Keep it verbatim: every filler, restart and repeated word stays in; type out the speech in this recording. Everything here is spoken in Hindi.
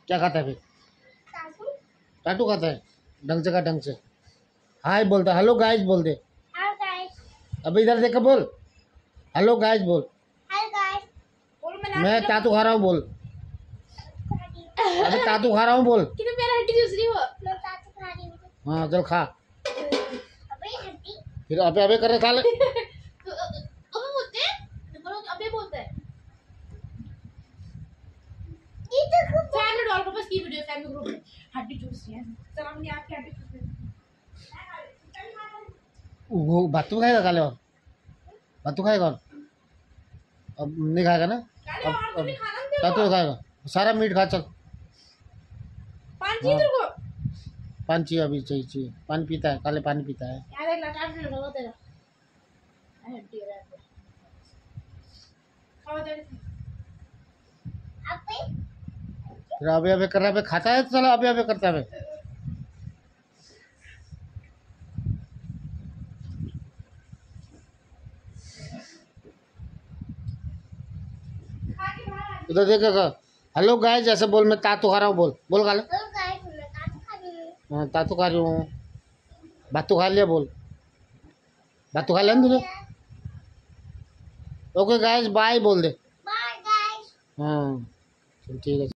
क्या खाता है फिर? टाटू खाता है। ढंग से का ढंग से हाय बोलता, हेलो गाइस बोल दे। Hello guys. अभी इधर देख के बोल, हेलो गाइस बोल। Hello guys. मैं तातू खा रहा हूँ बोल। अबे तातू खा रहा हूँ बोल। कितने प्यारा हड्डी चूस रही हो। मैं तातू खा रही हूँ। हाँ चल खा। अबे हड्डी। फिर अबे अबे कर खा ले। अबे बोलते हैं, बोलो अबे बोलता है। ये तो फैमिली डॉल को बस की वीडियो फैमिली ग्रुप में हड्डी चूस रही है। सलाम नहीं आपकी हड्डी चूस रही है। वो बातू खाएगा काले और बातू खाएगा और अब नहीं खाएगा ना। अब अब तातू खाएगा सारा मीट खा चल। पान चाहिए तेरे को? पान चाहिए अभी चाहिए चाहिए पानी पीता है काले पानी पीता है। यार एक लटाट में लगा तेरा हड्डी रहा है। खाओ तेरे आप फिर अबे अबे कर रहा है खाता है तो चलो अबे अबे करता है। उधर देखेगा हेलो गाइस जैसे बोल, मैं तातू खा रहा हूँ बोल बोल खा ले। हाँ तातू खा रही हूँ। बातू खा लिया बोल। बातू खा लिया ना तुझे। ओके गाइस बाय बोल दे। Bye guys. हाँ ठीक है।